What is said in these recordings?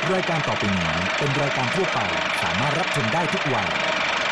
รายการต่อไปนี้เป็นรายการทั่วไปสามารถรับชมได้ทุกวัย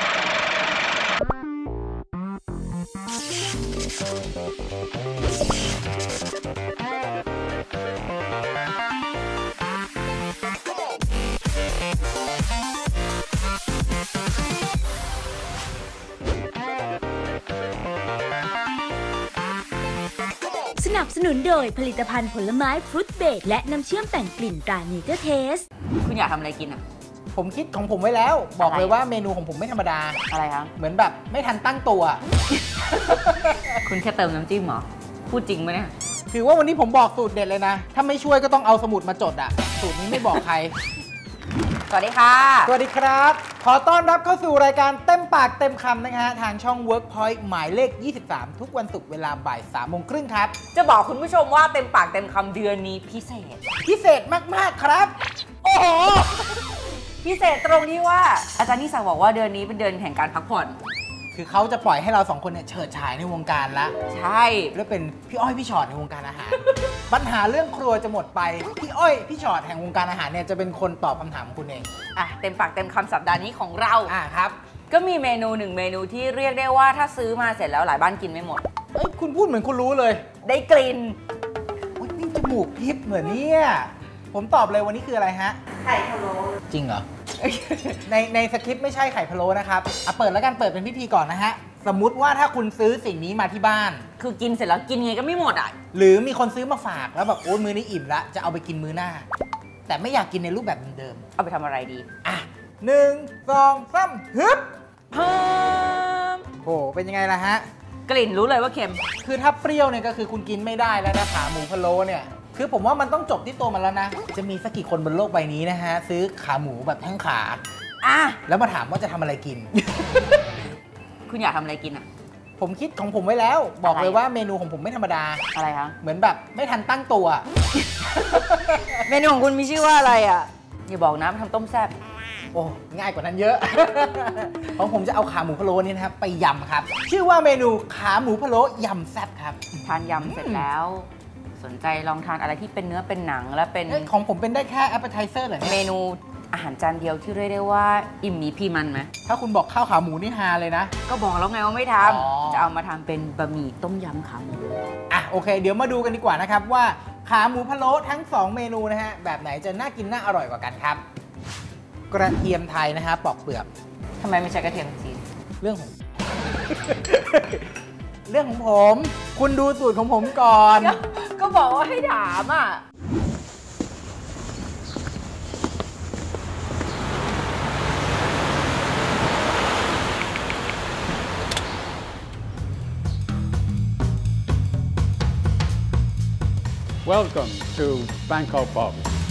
สนับสนุนโดยผลิตภัณฑ์ผลไม้ฟรุตเบรดและน้ำเชื่อมแต่งกลิ่นตราเนเจอร์เทสคุณอยากทำอะไรกินอ่ะผมคิดของผมไว้แล้วบอกเลยว่าเมนูของผมไม่ธรรมดาอะไรคะเหมือนแบบไม่ทันตั้งตัวคุณแค่เติมน้ำจิ้มเหรอพูดจริงไหมเนี่ยถือว่าวันนี้ผมบอกสูตรเด็ดเลยนะถ้าไม่ช่วยก็ต้องเอาสมุดมาจดอ่ะสูตรนี้ไม่บอกใครสวัสดีค่ะสวัสดีครับขอต้อนรับเข้าสู่รายการเต็มปากเต็มคำนะฮะทางช่อง Workpoint หมายเลข 23 ทุกวันศุกร์เวลาบ่าย 3:30 น.ครับจะบอกคุณผู้ชมว่าเต็มปากเต็มคำเดือนนี้พิเศษมากๆครับโอ้โหพิเศษตรงที่ว่าอาจารย์นิสังบอกว่าเดือนนี้เป็นเดือนแห่งการพักผ่อนคือเขาจะปล่อยให้เราสองคนเนี่ยเฉิดฉายในวงการละใช่แล้วเป็นพี่อ้อยพี่ชอตในวงการอาหาร ปัญหาเรื่องครัวจะหมดไปพี่อ้อยพี่ชอตแห่งวงการอาหารเนี่ยจะเป็นคนตอบคำถามคุณเองเต็มปากเต็มคำสัปดาห์นี้ของเราครับก็มีเมนูหนึ่งเมนูที่เรียกได้ว่าถ้าซื้อมาเสร็จแล้วหลายบ้านกินไม่หมดคุณพูดเหมือนคุณรู้เลยได้กลิ่นนี่จมูกพิบเหมือนเนี่ยผมตอบเลยวันนี้คืออะไรฮะไข่พะโล้จริงเหรอ ในสคริปต์ไม่ใช่ไข่พะโล้นะครับเปิดแล้วกันเปิดเป็นพิธีก่อนนะฮะสมมุติว่าถ้าคุณซื้อสิ่งนี้มาที่บ้านคือกินเสร็จแล้วกินไงก็ไม่หมดอ่ะหรือมีคนซื้อมาฝากแล้วแบบโอ้มื้อนี้อิ่มละจะเอาไปกินมื้อหน้าแต่ไม่อยากกินในรูปแบบเดิมเอาไปทำอะไรดี 1 2 3ฮึบโอ้เป็นยังไงล่ะฮะกลิ่นรู้เลยว่าเค็มคือถ้าเปรี้ยวเนี่ยก็คือคุณกินไม่ได้แล้วนะขาหมูพะโล้เนี่ยคือผมว่ามันต้องจบที่ตัวมันแล้วนะจะมีสักกี่คนบนโลกใบนี้นะฮะซื้อขาหมูแบบทั้งขาแล้วมาถามว่าจะทำอะไรกินคุณอยากทำอะไรกินอ่ะผมคิดของผมไว้แล้วบอกเลยว่าเมนูของผมไม่ธรรมดาอะไรคะเหมือนแบบไม่ทันตั้งตัวเมนูของคุณมีชื่อว่าอะไรอ่ะอย่าบอกนะทำต้มแซ่บโอ้ง่ายกว่านั้นเยอะ ของผมจะเอาขาหมูพะโล้นี่นะครับไปยำครับชื่อว่าเมนูขาหมูพะโล้ยำแซ่บครับทานยำเสร็จแล้วสนใจลองทานอะไรที่เป็นเนื้อเป็นหนังและเป็นของผมเป็นได้แค่ appetizer เหรอเมนูอาหารจานเดียวที่เรียกได้ว่าอิ่มมีพีมันไหมถ้าคุณบอกข้าวขาหมูนี่ฮาเลยนะก็บอกแล้วไงว่าไม่ทำจะเอามาทำเป็นบะหมี่ต้มยำขาหมูโอเคเดี๋ยวมาดูกันดีกว่านะครับว่าขาหมูพะโล้ทั้ง2เมนูนะฮะแบบไหนจะน่ากินน่าอร่อยกว่ากันครับกระเทียมไทยนะฮะปอกเปลือกทำไมไม่ใช่กระเทียมจีนเรื่องของ เรื่องของผมคุณดูสูตรของผมก่อนก็บอกว่าให้ถามอ่ะ Welcome to Bangkok Bob.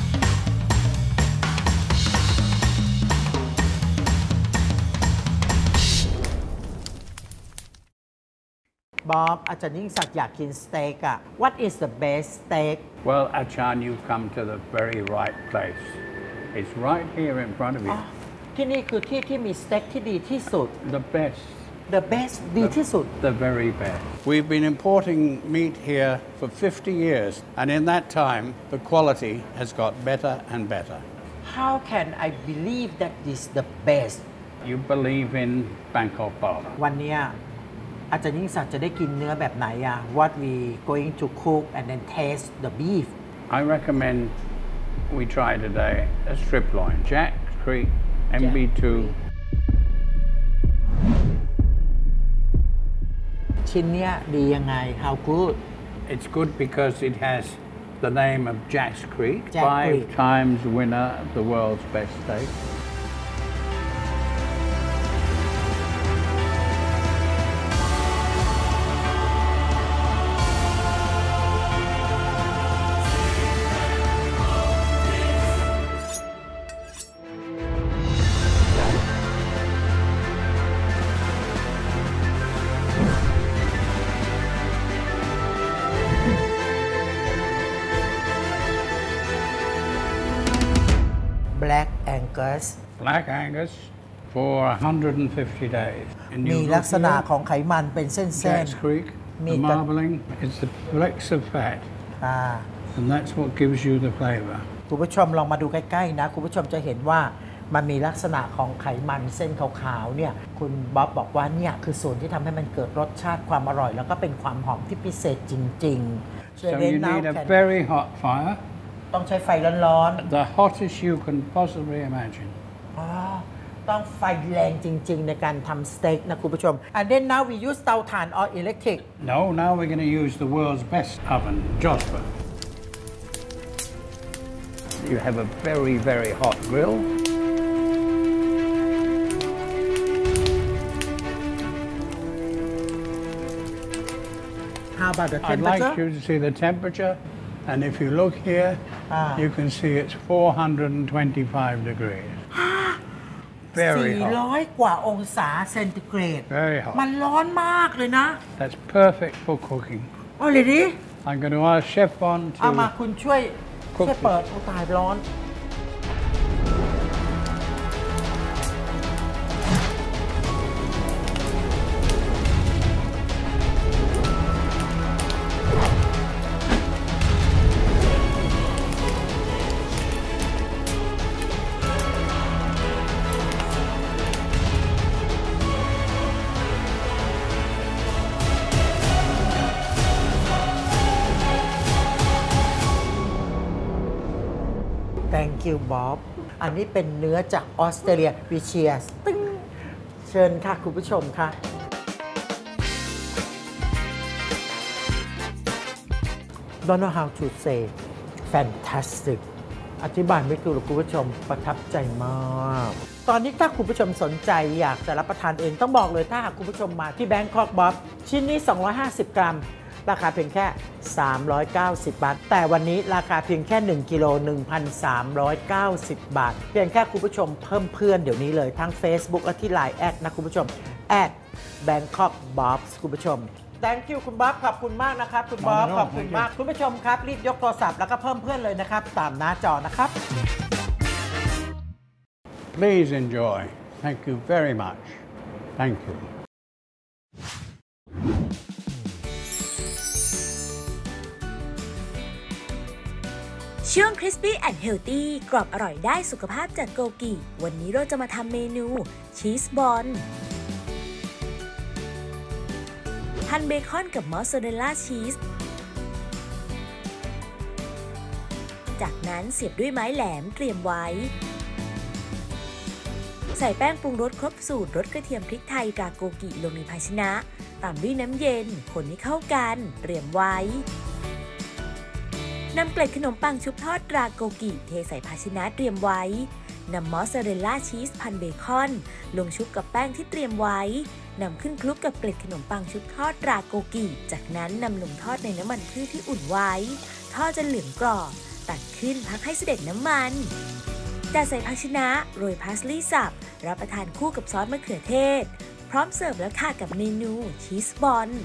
Bob อาจารย์ยิ่งศักดิ์อยากกินสเต็กอะ What is the best steak? Well, Achan, you've come to the very right place. It's right here in front of you. ที่นี่คือที่มีสเต็กที่ดีที่สุด The best. The best ดีที่สุด The very best. We've been importing meat here for 50 years, and in that time, the quality has got better and better. How can I believe that this is the best? You believe in Bangkok Bob. วันนี้อาจารย์ยิ่งศักดิ์จะได้กินเนื้อแบบไหนอะ What we going to cook and then taste the beef. I recommend we try today a strip loin, Jack Creek MB2. ชิ้นเนี้ยดียังไง How good? It's good because it has the name of Jack's Creek, 5 times winner of the world's best steak. Black Angus Black Angus for 150 days. มีลักษณะของไขมันเป็นเส้นๆ Jack's Creek, the marbling, it's the flecks of fat, and that's what gives you the flavor. คุณผู้ชมลองมาดูใกล้ๆนะคุณผู้ชมจะเห็นว่ามันมีลักษณะของไขมันเส้นขาวๆเนี่ยคุณบ๊อบบอกว่าเนี่ยคือส่วนที่ทำให้มันเกิดรสชาติความอร่อยแล้วก็เป็นความหอมที่พิเศษจริงๆ So you need a very hot fire. ต้องใช้ไฟร้อน The hottest you can possibly imagine. ๆต้องไฟแรงจริงๆในการทำสเต็กนะคุณผู้ชม and then now we use เตาถ่าน or electric No, now we're going to use the world's best oven, Josper. You have a very, very hot grill. how about the I'd like temperature you to see the temperature, and if you look here, you can see it's 425 degrees. Very hot. 400 กว่าองศาเซนติเกรด Very hot. มันร้อนมากเลยนะ That's perfect for cooking. อ๋อเลยดิ I'm going to ask Chef Bon เอามา to คุณช่วย cook เปิดเอาตายร้อน Thank you Bob อันนี้เป็นเนื้อจากออสเตรเลียวิเชียสตึ้งเชิญค่ะคุณผู้ชมค่ะ Don't know how to say fantastic อธิบายไม่ถูกหรอกคุณผู้ชมประทับใจมาก ตอนนี้ถ้าคุณผู้ชมสนใจอยากจะรับประทานเองต้องบอกเลยถ้าหากคุณผู้ชมมาที่ Bangkok Bob ชิ้นนี้ 250 กรัม ราคาเพียงแค่ 390 บาท แต่วันนี้ราคาเพียงแค่ 1 กิโล 1,390 บาท เพียงแค่คุณผู้ชมเพิ่มเพื่อนเดี๋ยวนี้เลยทั้ง Facebook และที่ Line แอดนะคุณผู้ชม @Bangkok Bobs คุณผู้ชม Thank you คุณบ๊อบขอบคุณมากนะครับคุณบ๊อบ No, no, ขอบคุณมากคุณผู้ชมครับรีบยกโทรศัพท์แล้วก็เพิ่มเพื่อนเลยนะครับตามหน้าจอนะครับ please enjoy. Thank you very much. Thank you. ช่วง Crispy and Healthy กรอบอร่อยได้สุขภาพจากโกกิวันนี้เราจะมาทำเมนูชีสบอลพันเบคอนกับมอสซาเรลล่าชีสจากนั้นเสียบด้วยไม้แหลมเตรียมไว้ใส่แป้งปรุงรสครบสูตรรสกระเทียมพริกไทยตราโกกิลงในภาชนะตามด้วยน้ำเย็นคนให้เข้ากันเตรียมไว้นำเกล็ดขนมปังชุบทอดตราโกกิเทใส่ภาชนะเตรียมไว้นำมอสซาเรลล่าชีสพันเบคอนลงชุบกับแป้งที่เตรียมไว้นำขึ้นคลุกกับเกล็ดขนมปังชุบทอดตราโกกิจากนั้นนำลงทอดในน้ำมันพืชที่อุ่นไว้ทอดจนเหลืองกรอบตักขึ้นพักให้เสด็จน้ำมันจัดใส่ภาชนะโรยพาสลีย์สับรับประทานคู่กับซอสมะเขือเทศพร้อมเสิร์ฟแล้วค่ะกับเมนูชีสบอล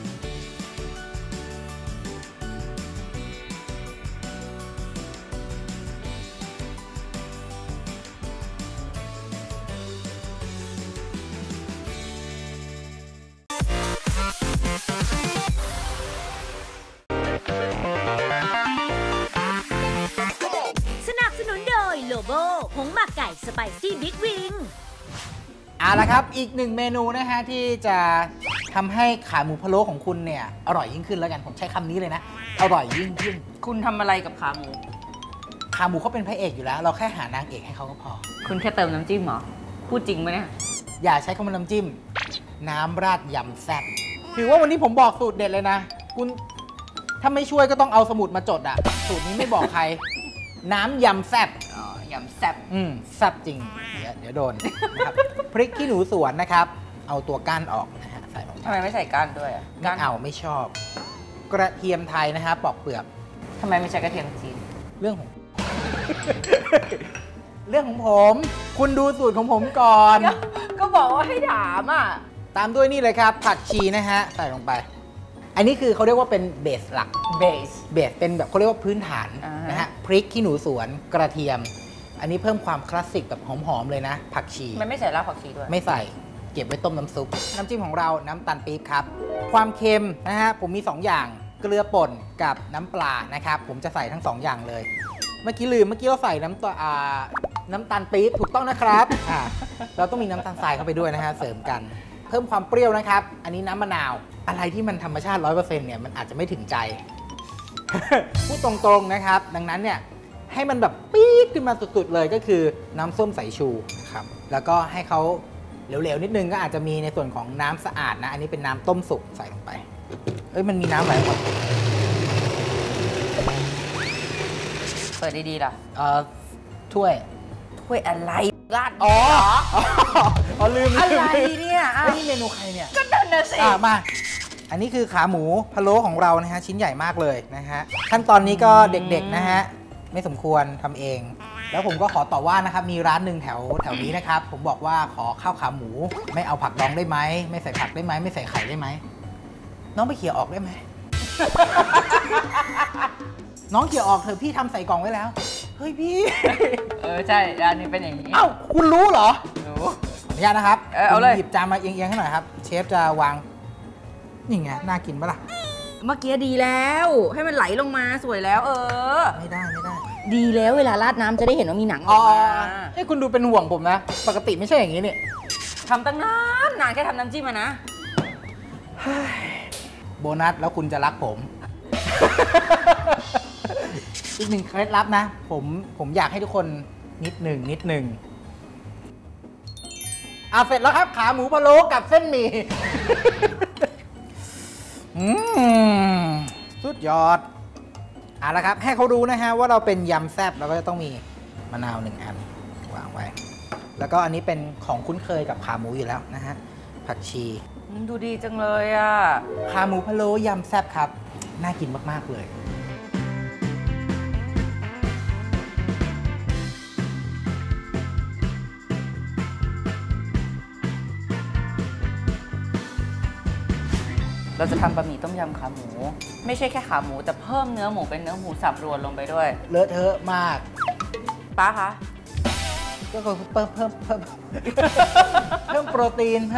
โลโบผงหมักไก่สไปซี่บิ๊กวิงเอาละครับอีกหนึ่งเมนูนะฮะที่จะทำให้ขาหมูพะโล้ของคุณเนี่ยอร่อยยิ่งขึ้นแล้วกันผมใช้คำนี้เลยนะอร่อยยิ่งขึ้นคุณทำอะไรกับขาหมูขาหมูเขาเป็นพระเอกอยู่แล้ว เราแค่หานางเอกให้เขาก็พอคุณแค่เติมน้ำจิ้มเหรอ พูดจริงไหมเนี่ยอย่าใช้คำว่าน้ำจิ้มน้ำราดยำแซ่บถือว่าวันนี้ผมบอกสูตรเด็ดเลยนะคุณถ้าไม่ช่วยก็ต้องเอาสมุดมาจดอะสูตรนี้ไม่บอกใคร น้ำยำแซ่บยำแซ่บแซ่บจริงเดี๋ยวโดนนะครับพริกขี้หนูสวนนะครับเอาตัวก้านออกนะฮะใส่ลงไปทำไมไม่ใส่ก้านด้วยอ่ะก้านเอาไม่ชอบ กระเทียมไทยนะฮะปอกเปลือกทำไมไม่ใช้กระเทียมจีนเรื่องของ เรื่องของผม คุณดูสูตรของผมก่อนก็บอกว่าให้ถามอ่ะตามด้วยนี่เลยครับผักชีนะฮะใส่ลงไป อันนี้คือเขาเรียกว่าเป็นเบสหลักเบสเป็นแบบเขาเรียกว่าพื้นฐานนะฮะพริกขี้หนูสวนกระเทียมอันนี้เพิ่มความคลาสสิกแบบหอมๆเลยนะผักชีมันไม่ใส่รากผักชีด้วยไม่ใส่เก็บไว้ต้มน้ำซุปน้ำจิ้มของเราน้ำตาลปี๊บครับความเค็มนะฮะผมมี2อย่างเกลือป่นกับน้ำปลานะครับผมจะใส่ทั้ง2อย่างเลยเมื่อกี้ลืมเมื่อกี้เราใส่น้ำตาลปี๊บถูกต้องนะครับเราต้องมีน้ำตาลทรายเข้าไปด้วยนะฮะเสริมกันเพิ่มความเปรี้ยวนะครับ อันนี้น้ำมะนาวอะไรที่มันธรรมชาติ 100% เนี่ยมันอาจจะไม่ถึงใจ พูดตรงๆนะครับดังนั้นเนี่ยให้มันแบบปี๊ดขึ้นมาสุดๆเลยก็คือน้ำส้มสายชูนะครับแล้วก็ให้เขาเหลวๆนิดนึงก็อาจจะมีในส่วนของน้ำสะอาดนะอันนี้เป็นน้ำต้มสุกใส่ลงไปมันมีน้ำไหลออกมาเปิดดีๆล่ะถ้วยอะไรราดอ๋อลืมอะไรเนี่ยนี่เมนูใครเนี่ยก็นั่นน่ะสิมาอันนี้คือขาหมูพะโล้ของเรานะฮะชิ้นใหญ่มากเลยนะฮะขั้นตอนนี้ก็เด็กๆนะฮะไม่สมควรทำเองแล้วผมก็ขอต่อว่านะครับมีร้านหนึ่งแถวนี้นะครับผมบอกว่าขอข้าวขาหมูไม่เอาผักดองได้ไหมไม่ใส่ผักได้ไหมไม่ใส่ไข่ได้ไหมน้องไปเขี่ยออกได้ไหม น้องเขี่ยออกเถอะพี่ทำใส่กล่องไว้แล้วเฮ้ยพี่ใช่ร้านนี้เป็นอย่างนี้คุณรู้เหรอรู้ขออนุญาตนะครับเอาเลยหยิบจานมาเอียงๆให้หน่อยครับเชฟจะวางนี่ไงน่ากินปะล่ะเมื่อกี้ดีแล้วให้มันไหลลงมาสวยแล้วไม่ได้ดีแล้วเวลาราดน้ำจะได้เห็นว่ามีหนังออกมาให้คุณดูเป็นห่วงผมนะปกติไม่ใช่อย่างนี้นี่ทำตั้งนานแค่ทำน้ำจิ้มนะโบนัสแล้วคุณจะรักผม อีกหนึ่งเคล็ดลับนะผมอยากให้ทุกคนนิดหนึ่งเสร็จแล้วครับขาหมูพะโล้กับเส้นหมี่ สุดยอดละครับให้เขารู้นะฮะว่าเราเป็นยำแซ่บเราก็จะต้องมีมะนาว1 อันวางไว้แล้วก็อันนี้เป็นของคุ้นเคยกับขาหมูอยู่แล้วนะฮะผักชีดูดีจังเลยขาหมูพะโล้ยำแซ่บครับน่ากินมากๆเลยเราจะทำบะหมี่ต้มยำขาหมูไม่ใช่แค่ขาหมูแต่เพิ่มเนื้อหมูเป็นเนื้อหมูสับรวนลงไปด้วยเลอะเทอะมากป้าคะก็เพิ่มโปรตีน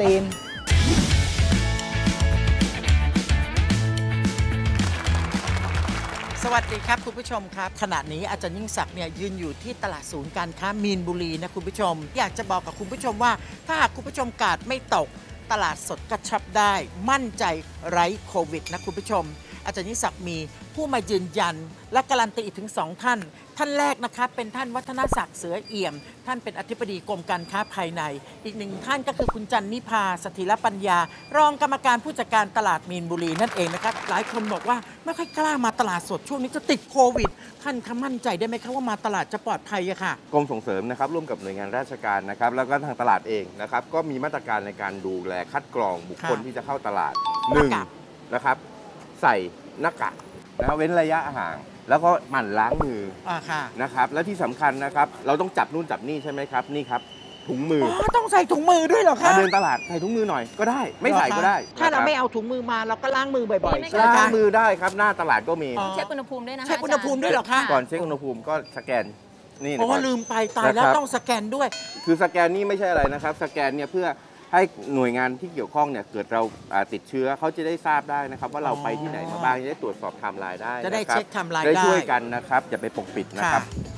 สวัสดีครับคุณผู้ชมครับขณะนี้อาจารย์ยิ่งศักดิ์เนี่ยยืนอยู่ที่ตลาดศูนย์การค้ามีนบุรีนะคุณผู้ชมอยากจะบอกกับคุณผู้ชมว่าถ้าหากคุณผู้ชมกาดไม่ตกตลาดสดกระชับได้มั่นใจไร้โควิดนะคุณผู้ชมอาจารย์ยิ่งศักดิ์มีผู้มายืนยันและการันตีอีกถึง2 ท่านแรกนะครับเป็นท่านวัฒนศักดิ์เสือเอี่ยมท่านเป็นอธิบดีกรมการค้าภายในอีก1 ท่านก็คือคุณจันนิพาสถิรปัญญารองกรรมการผู้จัดการตลาดมีนบุรีนั่นเองนะครับหลายคนบอกว่าไม่ค่อยกล้ามาตลาดสดช่วงนี้จะติดโควิดท่านมั่นใจได้ไหมครับว่ามาตลาดจะปลอดภัยอะค่ะกรมส่งเสริมนะครับร่วมกับหน่วยงานราชการนะครับแล้วก็ทางตลาดเองนะครับก็มีมาตรการในการดูแลคัดกรองบุคคลที่จะเข้าตลาด1นะครับใส่หน้ากากนะครับเว้นระยะห่างแล้วก็หมั่นล้างมือนะครับและที่สำคัญนะครับเราต้องจับนู่นจับนี่ใช่ไหมครับนี่ครับถุงมือต้องใส่ถุงมือด้วยเหรอคะเดินตลาดใส่ถุงมือหน่อยก็ได้ไม่ใส่ก็ได้ถ้าเราไม่เอาถุงมือมาเราก็ล้างมือบ่อยๆล้างมือได้ครับหน้าตลาดก็มีเช็คอุณหภูมิด้วยนะเช็คอุณหภูมิด้วยเหรอคะก่อนเช็คอุณหภูมิก็สแกนนี่ลืมไปตายแล้วต้องสแกนด้วยคือสแกนนี่ไม่ใช่อะไรนะครับสแกนเนี่ยเพื่อให้หน่วยงานที่เกี่ยวข้องเนี่ยเกิดเราติดเชื้อเขาจะได้ทราบได้นะครับว่าเราไปที่ไหนมาบ้างจะได้ตรวจสอบไทม์ไลน์ได้จะได้เช็คไทม์ไลน์ได้ช่วยกันนะครับอย่าไปปกปิดนะครับ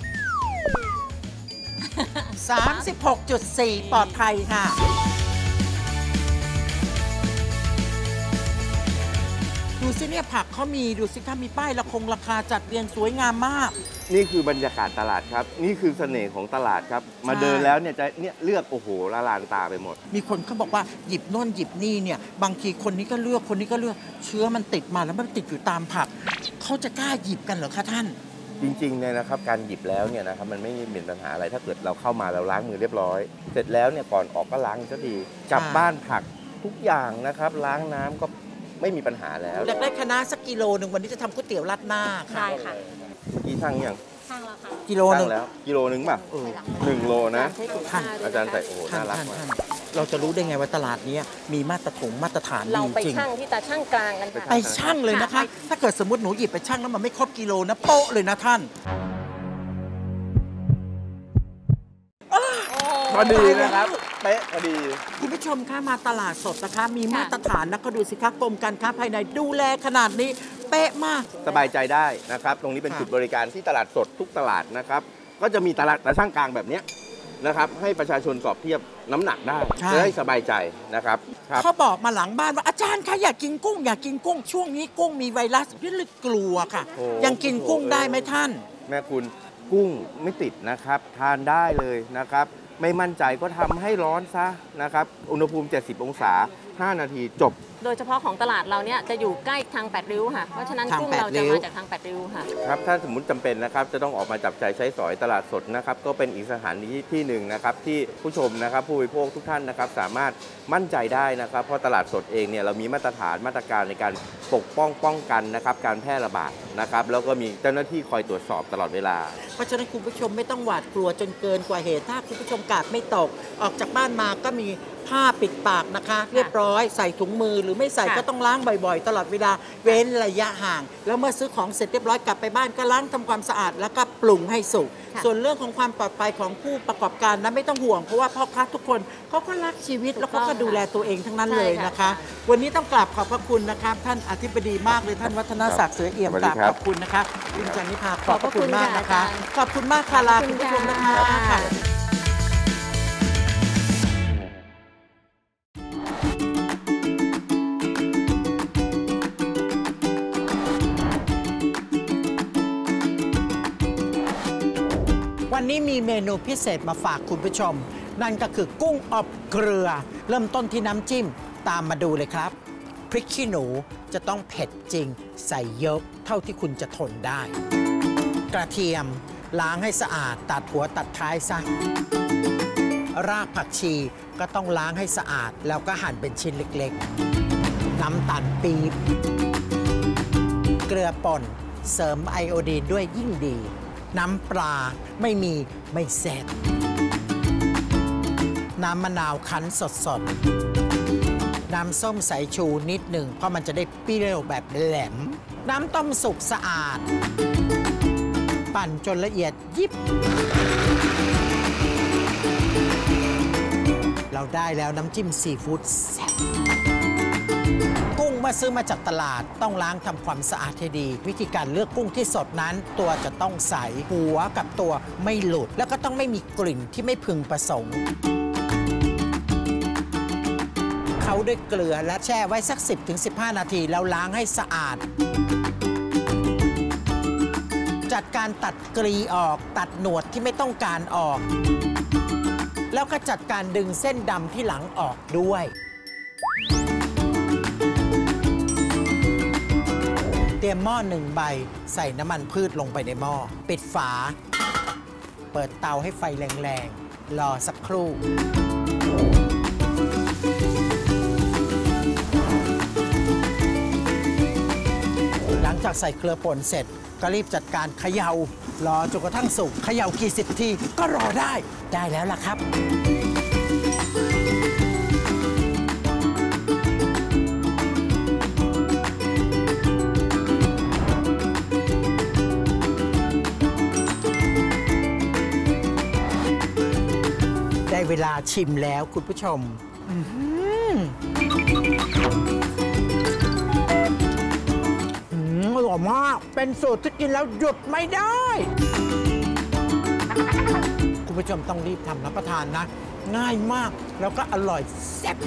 36.4 ปลอดภัยค่ะดูสิเนี่ยผักเขามีดูสิค่ะมีป้ายราคาจัดเรียงสวยงามมากนี่คือบรรยากาศตลาดครับนี่คือเสน่ห์ของตลาดครับมาเดินแล้วเนี่ยจะเนี่ยเลือกโอ้โหละลานตาไปหมดมีคนเขาบอกว่าหยิบโน่นหยิบนี่เนี่ยบางทีคนนี้ก็เลือกคนนี้ก็เลือกเชื้อมันติดมาแล้วมันติดอยู่ตามผักเขาจะกล้าหยิบกันเหรอคะท่านจริงๆเนี่ยนะครับการหยิบแล้วเนี่ยนะครับมันไม่มีปัญหาอะไรถ้าเกิดเราเข้ามาเราล้างมือเรียบร้อยเสร็จแล้วเนี่ยก่อนออกก็ล้างก็ดีกลับบ้านผักทุกอย่างนะครับล้างน้ำก็ไม่มีปัญหาแล้วอยากได้คณะสักกิโลหนึ่งวันนี้จะทำก๋วยเตี๋ยวราดหน้าค่ะได้ค่ะเมื่อกี้ช่างยังช่างแล้วค่ะกิโลนึงแล้วกิโลนึงป่ะ1 โลนะอาจารย์ใส่โอ้น่ารักมากเราจะรู้ได้ไงว่าตลาดนี้มีมาตรฐานเราไปช่างที่ตาช่างกลางกันไปช่างเลยนะคะถ้าเกิดสมมติหนูหยิบไปช่างแล้วมันไม่ครบกิโลนะโป๊ะเลยนะท่านพอดีนะครับเป๊ะพอดีคุณผู้ชมคะมาตลาดสดนะคะมีมาตรฐานนะก็ดูสิคะกรมการค้าภายในดูแลขนาดนี้เป๊ะมากสบายใจได้นะครับตรงนี้เป็นจุดบริการที่ตลาดสดทุกตลาดนะครับก็จะมีตลาดตาช่างกลางแบบนี้นะครับให้ประชาชนสอบเทียบน้ำหนักได้จะได้สบายใจนะครับเขาบอกมาหลังบ้านว่าอาจารย์คะอยากกินกุ้งอยากกินกุ้งช่วงนี้กุ้งมีไวรัสพี่เลยกลัวค่ะยังกินกุ้งได้ไหมท่านแม่คุณกุ้งไม่ติดนะครับทานได้เลยนะครับไม่มั่นใจก็ทำให้ร้อนซะนะครับอุณหภูมิ70องศา5นาทีจบโดยเฉพาะของตลาดเราเนี่ยจะอยู่ใกล้ทาง8ริ้วค่ะเพราะฉะนั้นกุ้งเราจะมาจากทาง8ริ้วค่ะครับถ้าสมมุติจำเป็นนะครับจะต้องออกมาจับจ่ายใช้สอยตลาดสดนะครับก็เป็นอีกสถานที่หนึ่งนะครับที่ผู้ชมนะครับผู้บริโภคทุกท่านนะครับสามารถมั่นใจได้นะครับเพราะตลาดสดเองเนี่ยเรามีมาตรฐานมาตรการในการปกป้องกันนะครับการแพร่ระบาดนะครับแล้วก็มีเจ้าหน้าที่คอยตรวจสอบตลอดเวลาเพราะฉะนั้นคุณผู้ชมไม่ต้องหวาดกลัวจนเกินกว่าเหตุถ้าคุณผู้ชมกาดไม่ตกออกจากบ้านมาก็มีผ้าปิดปากนะคะเรียบร้อยใส่ถุงมือหรือไม่ใส่ก็ต้องล้างบ่อยๆตลอดเวลาเว้นระยะห่างแล้วเมื่อซื้อของเสร็จเรียบร้อยกลับไปบ้านก็ล้างทำความสะอาดแล้วก็ปรุงให้สุกส่วนเรื่องของความปลอดภัยของผู้ประกอบการนั้นไม่ต้องห่วงเพราะว่าพ่อค้าทุกคนเขาก็รักชีวิตแล้วเขาก็ดูแลตัวเองทั้งนั้นเลยนะคะวันนี้ต้องกราบขอบพระคุณนะคะท่านอธิบดีมากเลยท่านวัฒนศักดิ์เสือเอี่ยมกราบขอบคุณนะคะคุณจันนิพาขอบพระคุณมากนะคะขอบคุณมากค่ะลาคุณผู้ชมนะคะวันนี้มีเมนูพิเศษมาฝากคุณผู้ชมนั่นก็คือกุ้งอบเกลือเริ่มต้นที่น้ำจิ้มตามมาดูเลยครับพริกขี้หนูจะต้องเผ็ดจริงใส่เยอะเท่าที่คุณจะทนได้กระเทียมล้างให้สะอาดตัดหัวตัดท้ายซะรากผักชีก็ต้องล้างให้สะอาดแล้วก็หั่นเป็นชิ้นเล็กๆน้ำตาลปี๊บเกลือป่นเสริมไอโอดีนด้วยยิ่งดีน้ำปลาไม่มีไม่แซ่บน้ำมะนาวคั้นสดๆน้ำส้มสายชูนิดหนึ่งเพราะมันจะได้เปรี้ยวแบบแหลมน้ำต้มสุกสะอาดปั่นจนละเอียดยิบเราได้แล้วน้ำจิ้มซีฟู้ดแซ่บกุ้งเมื่อซื้อมาจากตลาดต้องล้างทำความสะอาดให้ดีวิธีการเลือกกุ้งที่สดนั้นตัวจะต้องใสหัวกับตัวไม่หลุดแล้วก็ต้องไม่มีกลิ่นที่ไม่พึงประสงค์เขาด้วยเกลือและแช่ไว้สัก 10-15 นาทีแล้วล้างให้สะอาดจัดการตัดกรีออกตัดหนวดที่ไม่ต้องการออกแล้วก็จัดการดึงเส้นดำที่หลังออกด้วยเตรียมหม้อ1ใบใส่น้ำมันพืชลงไปในหม้อปิดฝาเปิดเตาให้ไฟแรงๆรอสักครู่หลังจากใส่เกลือป่นเสร็จก็รีบจัดการเขย่ารอจนกระทั่งสุกเขย่ากี่สิบทีก็รอได้แล้วล่ะครับได้เวลาชิมแล้วคุณผู้ชมอร่อยมากเป็นสูตรที่กินแล้วหยุดไม่ได้คุณผู้ชมต้องรีบทำรับประทานนะง่ายมากแล้วก็อร่อยแซ่บ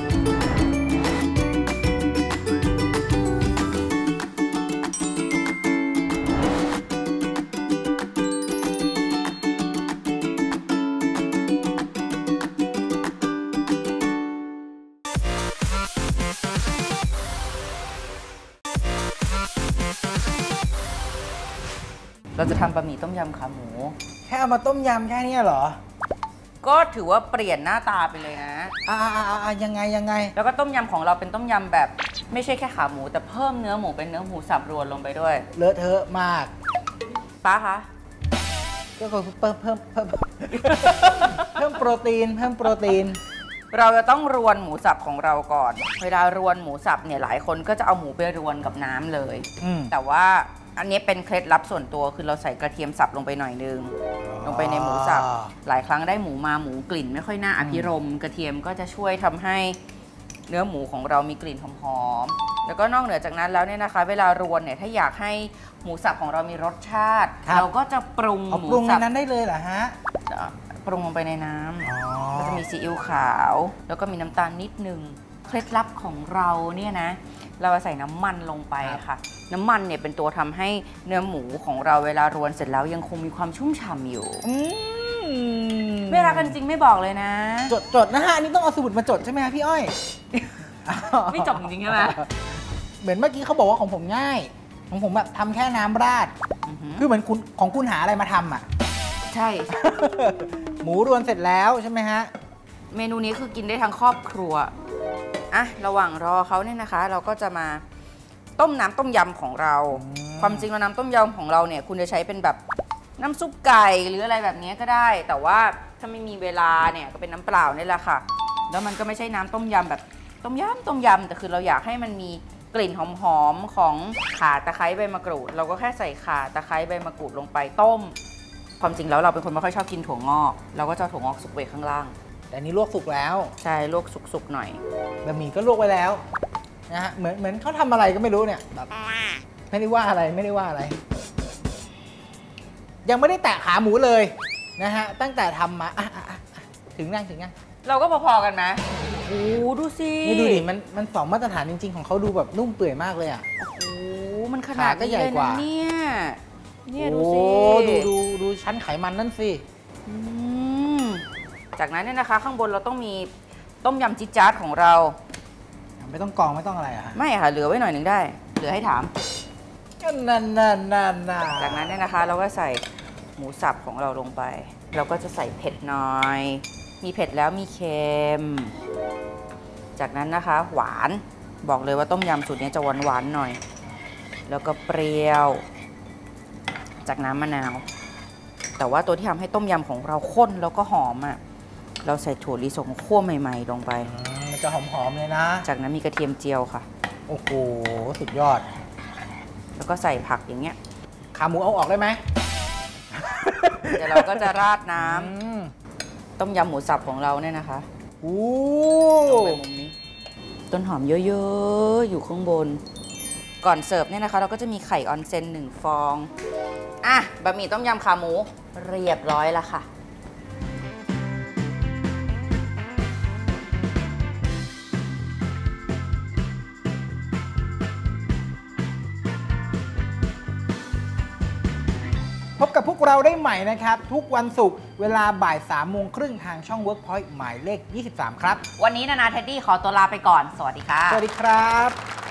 เราจะทำบะหมี่ต้มยำขาหมูแค่เอามาต้มยำแค่นี้เหรอก็ถือว่าเปลี่ยนหน้าตาไปเลยนะยังไงแล้วก็ต้มยำของเราเป็นต้มยำแบบไม่ใช่แค่ขาหมูแต่เพิ่มเนื้อหมูเป็นเนื้อหมูสับรวนลงไปด้วยเลอะเทอะมากป้าคะก็เพิ่มโปรตีนเราจะต้องรวนหมูสับของเราก่อนเวลารวนหมูสับเนี่ยหลายคนก็จะเอาหมูไปรวนกับน้ำเลยแต่ว่าอันนี้เป็นเคล็ดลับส่วนตัวคือเราใส่กระเทียมสับลงไปหน่อยนึงลงไปในหมูสับหลายครั้งได้หมูมาหมูกลิ่นไม่ค่อยน่าอภิรมย์กระเทียมก็จะช่วยทำให้เนื้อหมูของเรามีกลิ่นหอมๆแล้วก็นอกเหนือจากนั้นแล้วเนี่ยนะคะ เวลารวนเนี่ยถ้าอยากให้หมูสับของเรามีรสชาติ เราก็จะปรุงหมูปรุงในสับนั้นได้เลยเหรอฮะปรุงลงไปในน้อ๋อำก็จะมีซีอิ๊วขาว แล้วก็มีน้ำตาลนิดนึงเคล็ดลับของเราเนี่ยนะ เราใส่น้ำมันลงไปค่ะ น้ำมันเนี่ยเป็นตัวทำให้เนื้อหมูของเราเวลารวนเสร็จแล้วยังคงมีความชุ่มฉ่ำอยู่ไม่รักกันจริงไม่บอกเลยนะจดนะฮะอันนี้ต้องเอาสมุดมาจดใช่ไหมฮะพี่อ้อยไม่จบจริงๆใช่ไหมเหมือนเมื่อกี้เขาบอกว่าของผมง่าย ของผมแบบทำแค่น้ำราด คือเหมือนคุณของคุณหาอะไรมาทำอ่ะใช่หมูรวนเสร็จแล้วใช่ไหมฮะเมนูนี้คือกินได้ทั้งครอบครัวอ่ะระหว่างรอเขาเนี่ยนะคะ เราก็จะมาต้มน้ำต้มยำของเรา ความจริงแล้วน้ำต้มยำของเราเนี่ยคุณจะใช้เป็นแบบน้ำซุปไก่หรืออะไรแบบนี้ก็ได้ แต่ว่าถ้าไม่มีเวลาเนี่ยก็เป็นน้ำเปล่านี่แหละค่ะ แล้วมันก็ไม่ใช่น้ำต้มยำแบบต้มยำแต่คือเราอยากให้มันมีกลิ่นหอมๆของข่าตะไคร้ใบมะกรูด เราก็แค่ใส่ข่าตะไคร้ใบมะกรูดลงไปต้ม ความจริงแล้วเราเป็นคนไม่ค่อยชอบกินถั่วงอกเราก็จะถั่วงอกสุกไว้ข้างล่างแต่อันนี้ลวกสุกแล้วใช่ลวกสุกๆหน่อยบะหมี่ก็ลวกไว้แล้วนะฮะ เหมือนเขาทำอะไรก็ไม่รู้เนี่ยแบบไม่ได้ว่าอะไรไม่ได้ว่าอะไร ยังไม่ได้แตะขาหมูเลยนะฮะ ตั้งแต่ทำมาถึงยังเราก็พอๆกันไหมโอ้ดูสินี่ดูดิมันสองมาตรฐานจริงๆ ของเขาดูแบบนุ่มเปื่อยมากเลยอ่ะโอ้มันขนาดขาก็นี้ใหญ่เลยกนะว่าเนี่ยดูสิดูชั้นไขมันนั่นสิอืมจากนั้นเนี่ยนะคะ ข้างบนเราต้องมีต้มยำจิ๊ดจ๊าดของเราไม่ต้องกรองไม่ต้องอะไรอ่ะไม่ค่ะเหลือไว้หน่อยหนึ่งได้ เหลือให้ถามนั่นจากนั้นเนี่ยนะคะ เราก็ใส่หมูสับของเราลงไป เราก็จะใส่เผ็ดหน่อย มีเผ็ดแล้วมีเค็ม จากนั้นนะคะ หวานบอกเลยว่าต้มยำสูตรนี้จะหวานๆหน่อย แล้วก็เปรี้ยว จากน้ำมะนาว แต่ว่าตัวที่ทำให้ต้มยำของเราข้นแล้วก็หอมอ่ะเราใส่ถั่วลิสงคั่วใหม่ๆลงไปมันจะหอมๆเลยนะจากนั้นมีกระเทียมเจียวค่ะโอ้โหสุดยอดแล้วก็ใส่ผักอย่างเงี้ยขาหมูเอาออกได้ไหมเดี๋ยวเราก็จะราดน้ำต้มยำหมูสับของเราเนี่ยนะคะโอ้ลงไปมุมนี้ ต้นหอมเยอะๆอยู่ข้างบน ก่อนเสิร์ฟเนี่ยนะคะ เราก็จะมีไข่ออนเซน1 ฟองอ่ะบะหมี่ต้มยำขาหมูเรียบร้อยแล้วค่ะพบกับพวกเราได้ใหม่นะครับ ทุกวันศุกร์เวลาบ่าย3:30ทางช่อง Workpoint หมายเลข 23 ครับวันนี้นานาเท็ดดี้ขอตัวลาไปก่อน สวัสดีค่ะสวัสดีครับ